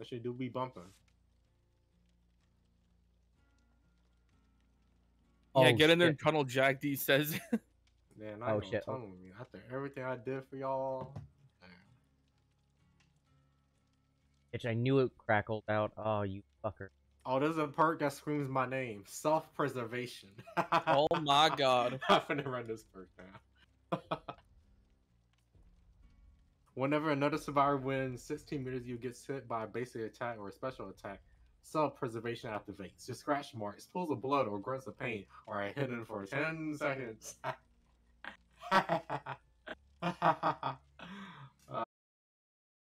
That shit do be bumping. Yeah, Oh, get in there shit. and tunnel Jack D says. Man, Oh, I ain't shit. gonna tunnel me. After everything I did for y'all. Bitch, I knew it crackled out. Oh, you fucker. Oh, there's a perk that screams my name. Self-preservation. Oh my god. I'm finna run this perk now. Whenever another survivor wins 16 meters, you get hit by a basic attack or a special attack. Self-preservation activates. Your scratch marks, pools of blood, or grunts of pain are hidden for 10 seconds.